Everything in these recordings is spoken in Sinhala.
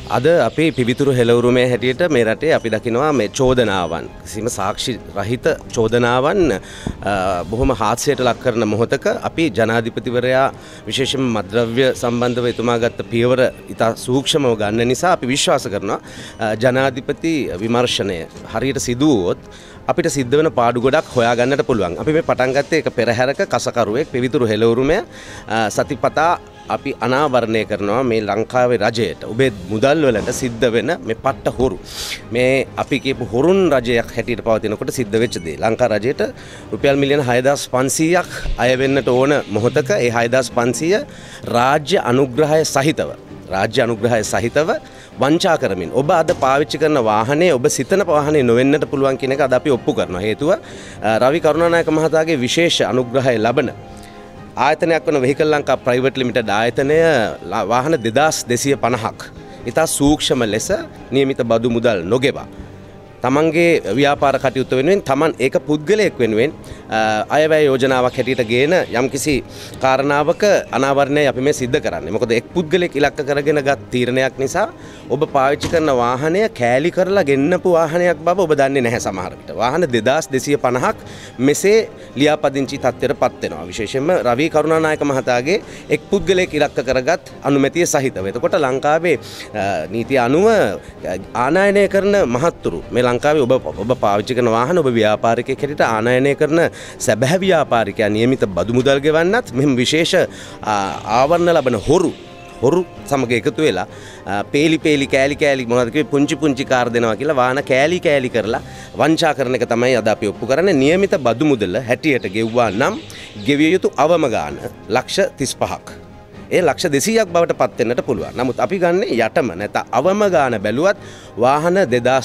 අද අපේ පිවිතුරු හෙළවුරුමේ හැටියට මේ රටේ අපි දකිනවා මේ චෝදනාවන් කිසිම සාක්ෂි රහිත චෝදනාවන් බොහොම හාස්‍යයට ලක් කරන මොහොතක අපි ජනාධිපතිවරයා විශේෂයෙන්ම මද්ද්‍රව්‍ය සම්බන්ධව එතුමා ගත්ත පියවර ඉතා සූක්ෂමව ගන්න නිසා අපි විශ්වාස කරනවා ජනාධිපති විමර්ශනය හරියට සිදු වුවොත් අපිට සිද්ධ වෙන පාඩු ගොඩක් හොයාගන්නට පුළුවන්. අපි මේ පටන් ගත්තේ එක පෙරහැරක කසකරුවෙක් පිවිතුරු හෙළවුරුමේ සතිපතා අපි අනාවරණය කරනවා මේ ලංකාවේ රජයට ඔබේ මුදල් වලට සිද්ධ වෙන මේ පට්ට හොරු මේ අපි කියපු හොරුන් රජයක් හැටියට පවතිනකොට සිද්ධ වෙච්ච දේ ලංකා රජයට රුපියල් මිලියන 6500ක් අය වෙන්නට ඕන මොහොතක ඒ 6500 රාජ්‍ය අනුග්‍රහය සහිතව වංචා කරමින් ඔබ අද පාවිච්චි කරන වාහනේ ඔබ සිතන වාහනේ නොවෙන්නට පුළුවන් කියන එක අද අපි ඔප්පු කරනවා. හේතුව රවි කරුණානායක මහතාගේ විශේෂ අනුග්‍රහය ලබන ආයතනයක් වන වෙහිකල් ලංකා ප්‍රයිවට් ලිමිටඩ් ආයතනය වාහන 2250ක් ඉතා සූක්ෂම ලෙස නියමිත බදු මුදල් නොගෙවා තමන්ගේ ව්‍යාපාර කටයුතු වෙනුවෙන් තමන් ඒක පුද්ගලයෙක් වෙනුවෙන් අයවැය යෝජනාවක් හැටියට ගේන යම්කිසි කාරණාවක අනාවරණය අපි මේ සිද්ධ කරන්නේ. මොකද එක් පුද්ගලයෙක් ඉලක්ක කරගෙන ගත් තීරණයක් නිසා ඔබ පාවිච්චි කරන වාහනය කෑලි කරලා ගෙන්නපු වාහනයක් බව ඔබ දන්නේ නැහැ සමහර විට. වාහන 2250ක් මෙසේ ලියාපදිංචි තත්ත්වයට පත් වෙනවා. විශේෂයෙන්ම රවි කරුණානායක මහතාගේ එක් පුද්ගලයෙක් ඉලක්ක කරගත් අනුමැතිය සහිතව. එතකොට ලංකාවේ නීතිය අනුව ආනයනය කරන මහත්තුරු මේ ලංකාවේ ඔබ පාවිච්චි කරන වාහන ඔබ ව්‍යාපාරිකයෙක් හැටියට ආනයනය කරන සැබෑ ව්‍යාපාරිකයා නියමිත බදු මුදල් ගෙවන්නත් මෙහෙම විශේෂ ආවරණ ලබන හොරු සමග එකතු වෙලා පේලි කෑලි මොනවද කිව්වේ පුංචි කාර් දෙනවා කියලා වාහන කෑලි කරලා වංචා කරන එක තමයි අද අපි ඔප්පු කරන්නේ. නියමිත බදු මුදල හැටියට ගෙව්වා නම් ගෙවිය යුතු අවම ගාන ලක්ෂ 35ක්. ඒ ලක්ෂ 200ක් බවට පත් වෙන්නට පුළුවන්. නමුත් අපි ගන්නේ යටම නැත අවම ගාන බැලුවත් වාහන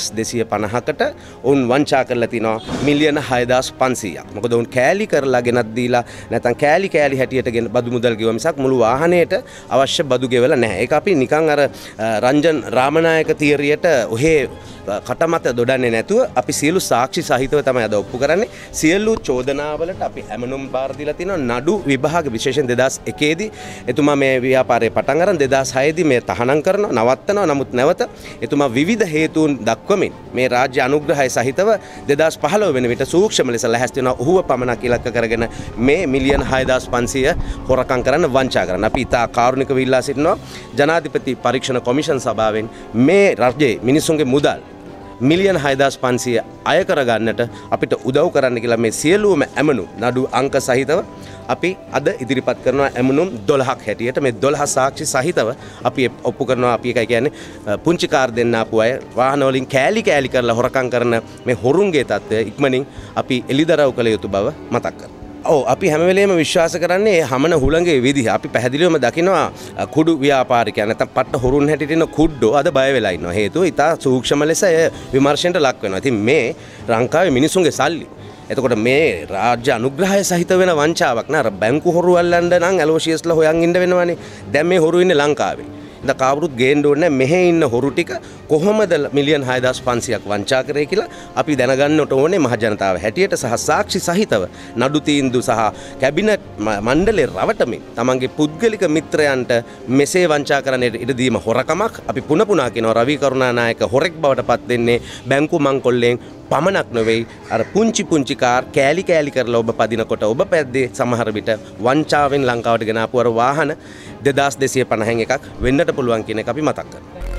2250කට උන් වංචා කරලා තිනවා මිලියන 6500ක්. මොකද උන් කෑලි කරලා ගෙනත් දීලා නැත්නම් කෑලි හැටියට ගෙන බදු මුදල් ගෙව මිසක් මුළු වාහනයට අවශ්‍ය බදු ගෙවලා නැහැ. ඒක අපි නිකන් අර රංජන් රාමනායක තියරියට ඔහේ කටමත දොඩන්නේ නැතුව අපි සියලු සාක්ෂි සහිතව තමයි අද ඔප්පු කරන්නේ. සියලු චෝදනාවලට අපි ඇමනුම් බාර දීලා තිනවා. නඩු විභාග විශේෂයෙන් 2001 දී එතුමා මේ ව්‍යාපාරේ පටන් අරන් 2006 දී මේ තහනම් කරනවා නවත්තනවා. නමුත් නැවත එතුමා විවිධ හේතුන් දක්වමින් මේ රාජ්‍ය අනුග්‍රහය සහිතව 2015 වෙන විට සූක්ෂම ලෙස ලැහැස්ති වෙනවා. ඔහුව පමණක් ඉලක්ක කරගෙන මේ මිලියන 6500 හොරකම් කරන්න වංචා කරන්න. අපි ඉතා කාරුණිකව ඉල්ලා සිටිනවා ජනාධිපති පරීක්ෂණ කොමිෂන් සභාවෙන් මේ රජයේ මිනිසුන්ගේ මුදල් මිලියන 6500 අය කරගන්නට අපිට උදව් කරන්න කියලා මේ සියලුම ඇමනු නඩු අංක සහිතව අපි අද ඉදිරිපත් කරනවා ඇමනුම් 12ක් හැටියට මේ 12 සාක්ෂි සහිතව අපි ඔප්පු කරනවා. අපි එකයි කියන්නේ පුංචි කාර් දෙන්න ආපු අය වාහන වලින් කෑලි කරලා හොරකම් කරන මේ හොරුන්ගේ තත්ත්වය ඉක්මනින් අපි එලිදරව් කළ යුතු බව මතක් කරනවා. අපි හැම වෙලේම විශ්වාස කරන්නේ හමන හුළඟේ විදිහ. අපි පැහැදිලිවම දකිනවා කුඩු ව්‍යාපාරිකයන් නැත්නම් පට්ට හොරුන් හැටියට ඉන්න කුඩ්ඩෝ අද බය වෙලා ඉන්නවා. හේතුව ඉතා සූක්ෂම ලෙස විමර්ශනයට ලක් වෙනවා. ඉතින් මේ ලංකාවේ මිනිසුන්ගේ සල්ලි. එතකොට මේ රාජ්‍ය අනුග්‍රහය සහිත වෙන වංචාවක් නේ. අර බැංකු හොරු අල්ලන්න නම් ඇලෝෂියස්ලා හොයන් ඉන්න වෙනවනේ. දැන් මේ හොරු ඉන්නේ ලංකාවේ. ඉතින් කවුරුත් ගේන්න ඕනේ මෙහෙ ඉන්න හොරු ටික කොහොමද මිලියන 6500ක් වංචා කරේ කියලා අපි දැනගන්නට ඕනේ මහ ජනතාව හැටියට සහ සාක්ෂි සහිතව නඩු තීන්දුව සහ කැබිනට් මණ්ඩලේ රවටමින් තමන්ගේ පුද්ගලික මිත්‍රයන්ට මෙසේ වංචා කරන්න ඉඩ දීම හොරකමක්. අපි පුනා කියනවා රවි කරුණානායක හොරෙක් බවට පත් වෙන්නේ බැංකු මංකොල්ලෙන් පමණක් නොවේ. අර පුංචි කාර් කෑලි කරලා ඔබ පදිනකොට ඔබ පැද්දේ සමහර විට වංචාවෙන් ලංකාවට ගෙන ආපු අර වාහන 2250න් එකක් වෙන්නට පුළුවන් කියන එක අපි මතක් කරනවා.